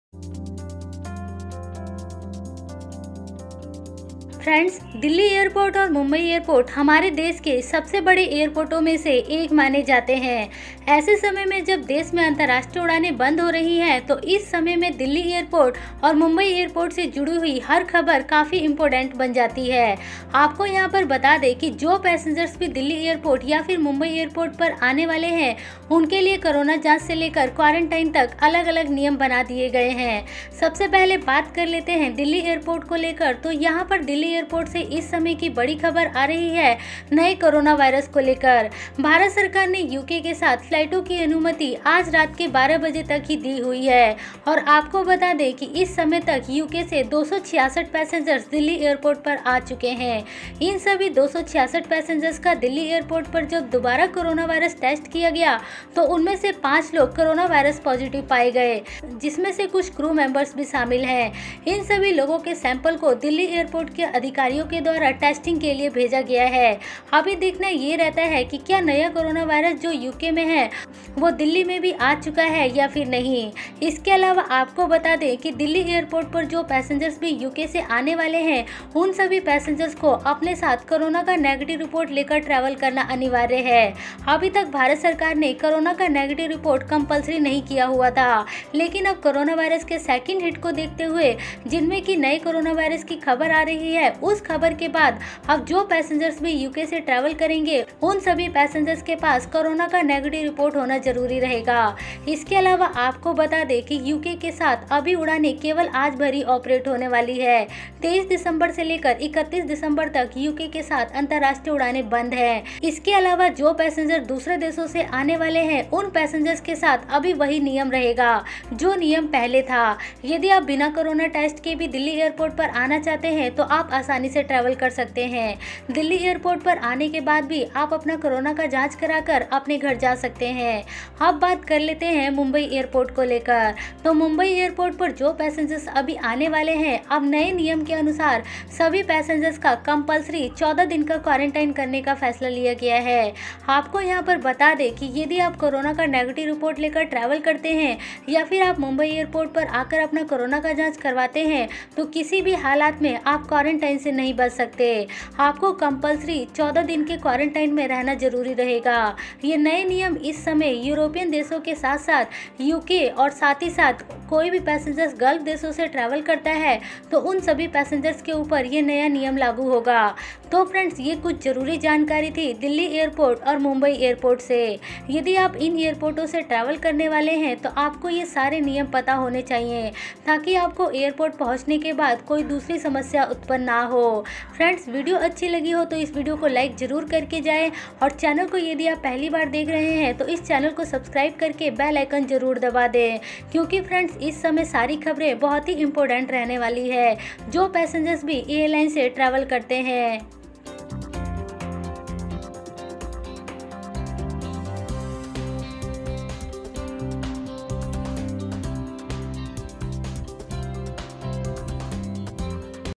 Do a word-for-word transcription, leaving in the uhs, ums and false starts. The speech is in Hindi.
फ्रेंड्स, दिल्ली एयरपोर्ट और मुंबई एयरपोर्ट हमारे देश के सबसे बड़े एयरपोर्टों में से एक माने जाते हैं। ऐसे समय में जब देश में अंतर्राष्ट्रीय उड़ानें बंद हो रही हैं, तो इस समय में दिल्ली एयरपोर्ट और मुंबई एयरपोर्ट से जुड़ी हुई हर खबर काफ़ी इम्पोर्टेंट बन जाती है। आपको यहां पर बता दें कि जो पैसेंजर्स भी दिल्ली एयरपोर्ट या फिर मुंबई एयरपोर्ट पर आने वाले हैं, उनके लिए कोरोना जाँच से लेकर क्वारंटाइन तक अलग अलग नियम बना दिए गए हैं। सबसे पहले बात कर लेते हैं दिल्ली एयरपोर्ट को लेकर। तो यहाँ पर दिल्ली एयरपोर्ट से इस समय की बड़ी खबर आ रही है नए कोरोना वायरस को लेकर। भारत सरकार ने यूके के साथ फ्लाइटों की अनुमति आज रात के बारह बजे तक ही दी हुई है और आपको बता दें कि इस समय तक यूके से दो सौ छियासठ पैसेंजर्स दिल्ली एयरपोर्ट पर आ चुके हैं। इन सभी दो सौ छियासठ पैसेंजर्स का दिल्ली एयरपोर्ट पर जब दोबारा कोरोना वायरस टेस्ट किया गया तो उनमें से पाँच लोग कोरोना वायरस पॉजिटिव पाए गए, जिसमें से कुछ क्रू मेंबर्स भी शामिल हैं। इन सभी लोगों के सैंपल को दिल्ली एयरपोर्ट के अधिकारियों के द्वारा टेस्टिंग के लिए भेजा गया है। अभी देखना ये रहता है कि क्या नया कोरोना वायरस जो यूके में है वो दिल्ली में भी आ चुका है या फिर नहीं। इसके अलावा आपको बता दें कि दिल्ली एयरपोर्ट पर जो पैसेंजर्स भी यूके से आने वाले हैं, उन सभी पैसेंजर्स को अपने साथ कोरोना का नेगेटिव रिपोर्ट लेकर ट्रैवल करना अनिवार्य है। अभी तक भारत सरकार ने कोरोना का नेगेटिव रिपोर्ट कंपलसरी नहीं किया हुआ था, लेकिन अब कोरोना वायरस के सेकेंड हिट को देखते हुए जिनमें कि नए कोरोना वायरस की खबर आ रही है, उस खबर के बाद अब जो पैसेंजर्स भी यूके से ट्रैवल करेंगे, उन सभी पैसेंजर्स के पास कोरोना का नेगेटिव रिपोर्ट होना जरूरी रहेगा। इसके अलावा आपको बता दें कि यूके के साथ अभी उड़ानें केवल आज भर ही ऑपरेट होने वाली है। तेईस दिसंबर से लेकर इकतीस दिसंबर तक यूके के साथ अंतर्राष्ट्रीय उड़ानें बंद हैं। इसके अलावा जो पैसेंजर दूसरे देशों से आने वाले हैं, उन पैसेंजर्स के साथ अभी वही नियम रहेगा जो नियम पहले था। यदि आप बिना कोरोना टेस्ट के भी दिल्ली एयरपोर्ट पर आना चाहते हैं तो आप आसानी से ट्रैवल कर सकते हैं। दिल्ली एयरपोर्ट पर आने के बाद भी आप अपना कोरोना का जांच कराकर अपने घर जा सकते हैं। अब बात कर लेते हैं मुंबई एयरपोर्ट को लेकर। तो मुंबई एयरपोर्ट पर जो पैसेंजर्स अभी आने वाले हैं, अब नए नियम के अनुसार सभी पैसेंजर्स का कंपलसरी चौदह दिन का क्वारंटाइन करने का फैसला लिया गया है। आपको यहाँ पर बता दें कि यदि आप कोरोना का नेगेटिव रिपोर्ट लेकर ट्रैवल करते हैं या फिर आप मुंबई एयरपोर्ट पर आकर अपना कोरोना का जांच करवाते हैं, तो किसी भी हालात में आप क्वारंटाइन से नहीं बच सकते। आपको कंपलसरी चौदह दिन के क्वारंटाइन में रहना जरूरी रहेगा। ये नए नियम इस समय यूरोपियन देशों के साथ साथ यूके और साथ ही साथ कोई भी पैसेंजर्स गल्फ देशों से ट्रैवल करता है तो उन सभी पैसेंजर्स के ऊपर ये नया नियम लागू होगा। तो फ्रेंड्स, ये कुछ ज़रूरी जानकारी थी दिल्ली एयरपोर्ट और मुंबई एयरपोर्ट से। यदि आप इन एयरपोर्टों से ट्रैवल करने वाले हैं तो आपको ये सारे नियम पता होने चाहिए, ताकि आपको एयरपोर्ट पहुंचने के बाद कोई दूसरी समस्या उत्पन्न ना हो। फ्रेंड्स, वीडियो अच्छी लगी हो तो इस वीडियो को लाइक ज़रूर करके जाएं और चैनल को यदि आप पहली बार देख रहे हैं तो इस चैनल को सब्सक्राइब करके बेल आइकन ज़रूर दबा दें, क्योंकि फ्रेंड्स इस समय सारी खबरें बहुत ही इंपॉर्टेंट रहने वाली है जो पैसेंजर्स भी एयरलाइन से ट्रैवल करते हैं।